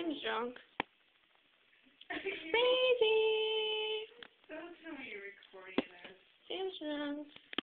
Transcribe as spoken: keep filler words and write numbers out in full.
Sam's drunk. Crazy! Don't tell me you're recording this. Sam's drunk.